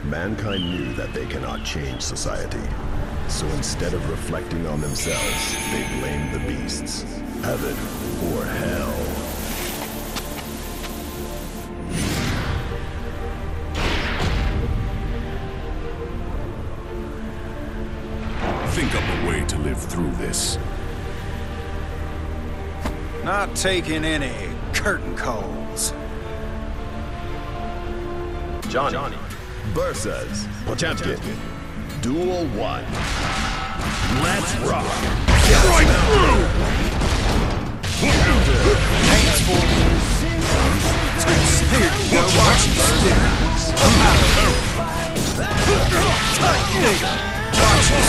Mankind knew that they cannot change society. So instead of reflecting on themselves, they blamed the beasts. Heaven or hell. Think up a way to live through this. Not taking any curtain calls. Johnny versus Potemkin. Duel 1. Let's rock! Right through! Hands for me. Here you go, watch you stick. Tight nigga. Watch this.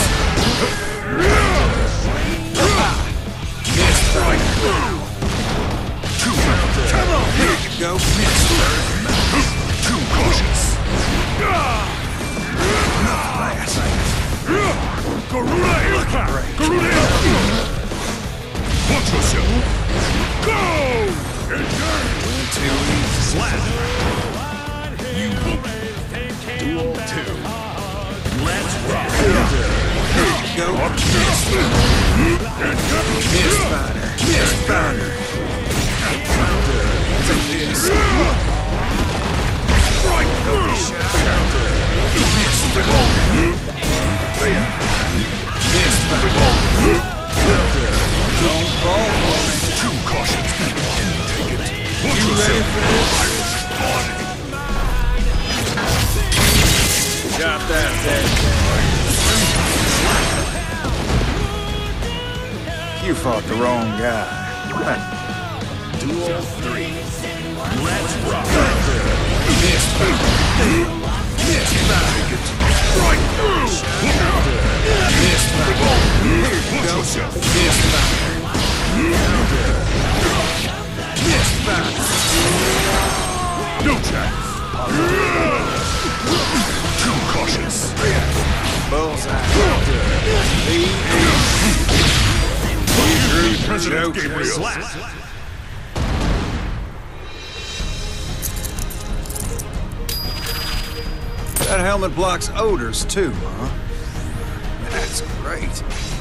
Missed right through. Come on, here you go, missed. Too cautious. Garuda impact! Garuda impact! Watch yourself! Go! Engage! Too easy. Slap! You won't. Duel 2. Let's rock! Go. Missed. Missed fighter. Missed fighter. Take this. Right! Missed fighter. Missed fighter. Don't fall. Too cautious. Take it. Watch You ready yourself. for this? Got that, Dad. You fought the wrong guy. Duel 3. Let's rock! Missed fighter. Missed fighter. Right through! Missed fighter. Here you Watch go. yourself. Missed fighter. Missed fighter. No chance. Too cautious. Bullseye. President Joke. Gabriel. Slap. That helmet blocks odors too, huh? That's great.